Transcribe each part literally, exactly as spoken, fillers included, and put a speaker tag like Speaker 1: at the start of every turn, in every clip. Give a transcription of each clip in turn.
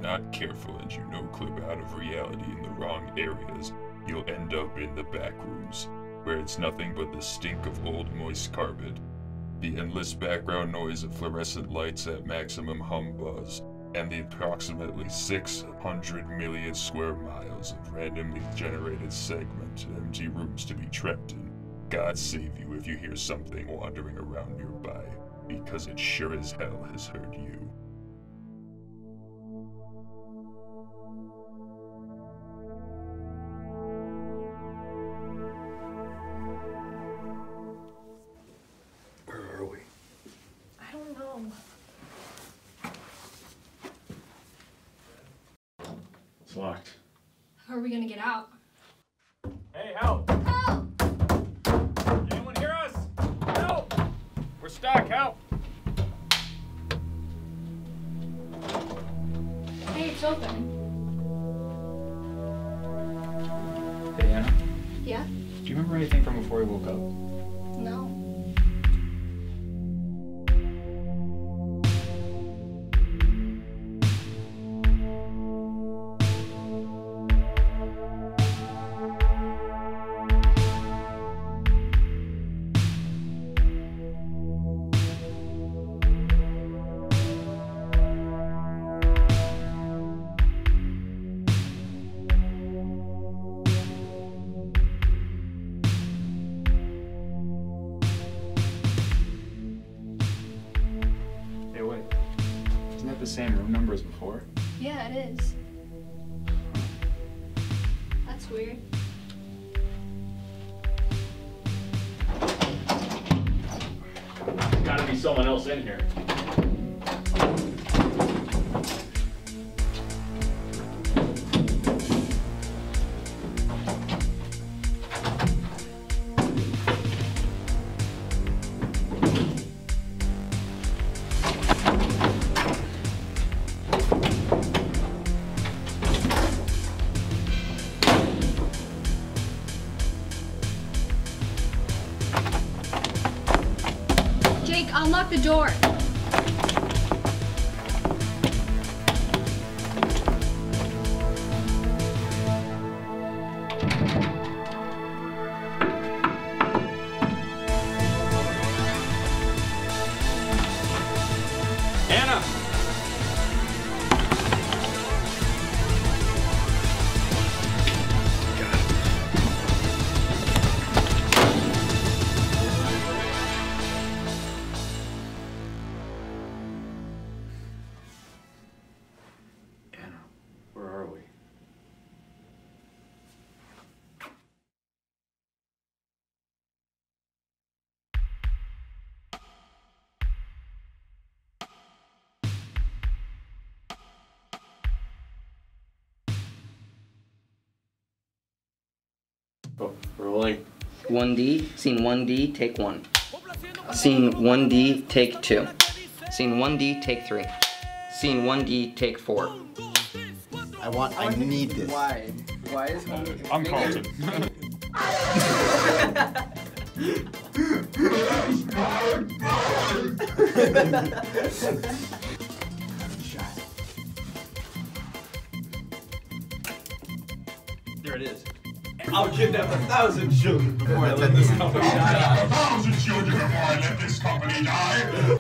Speaker 1: not careful and you no-clip out of reality in the wrong areas, you'll end up in the backrooms, where it's nothing but the stink of old moist carpet, the endless background noise of fluorescent lights at maximum hum buzz, and the approximately six hundred million square miles of randomly generated segmented empty rooms to be trapped in. God save you if you hear something wandering around nearby, because it sure as hell has heard you.
Speaker 2: Where are we?
Speaker 3: I don't know.
Speaker 2: It's locked.
Speaker 3: How are we gonna get out?
Speaker 4: Hey, help!
Speaker 3: Help!
Speaker 4: Anyone hear us? Help! We're stuck, help!
Speaker 3: Hey, it's open.
Speaker 2: Hey, Anna.
Speaker 3: Yeah?
Speaker 2: Do you remember anything from before we woke up?
Speaker 3: No.
Speaker 2: Hey, wait. Isn't that the same room number as before?
Speaker 3: Yeah, it is. That's weird.
Speaker 4: Gotta be someone else in here.
Speaker 3: Jake, unlock the door.
Speaker 4: Anna!
Speaker 2: Anna, where are we?
Speaker 5: Oh, rolling. one D, scene one D, take one. Scene one D, take two. Scene one D, take three. Scene one D, take four.
Speaker 6: I want, I need this.
Speaker 5: Why? Why is home?
Speaker 1: I'm Carlton.
Speaker 4: There it is. I'll kidnap a thousand children before I let this company die.
Speaker 1: A thousand children before I let this company die!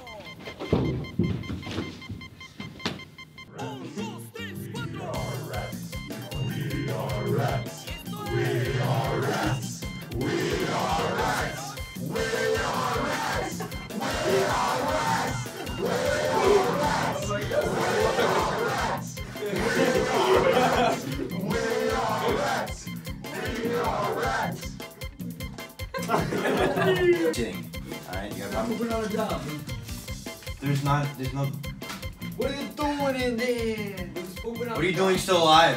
Speaker 6: Sitting. Alright, you gotta
Speaker 4: Moving on a job.
Speaker 6: There's not, there's no.
Speaker 4: What are you doing in there?
Speaker 6: What are you doing still alive?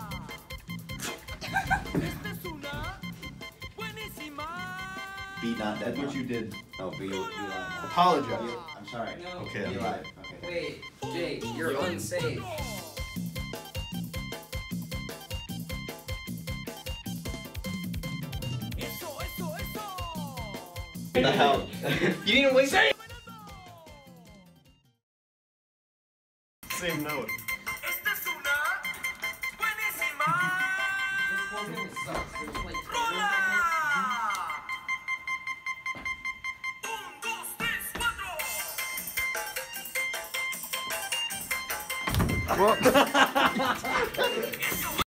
Speaker 6: Be not dead.
Speaker 7: That's what you did.
Speaker 6: No, be, be alive.
Speaker 7: Apologize.
Speaker 6: Be- I'm sorry.
Speaker 5: No.
Speaker 7: Okay,
Speaker 6: Be
Speaker 7: I'm
Speaker 6: alive. Okay.
Speaker 5: Wait, Jake, you're unsafe.
Speaker 6: What the hell?
Speaker 5: You didn't wait.
Speaker 7: Same note.
Speaker 5: Well,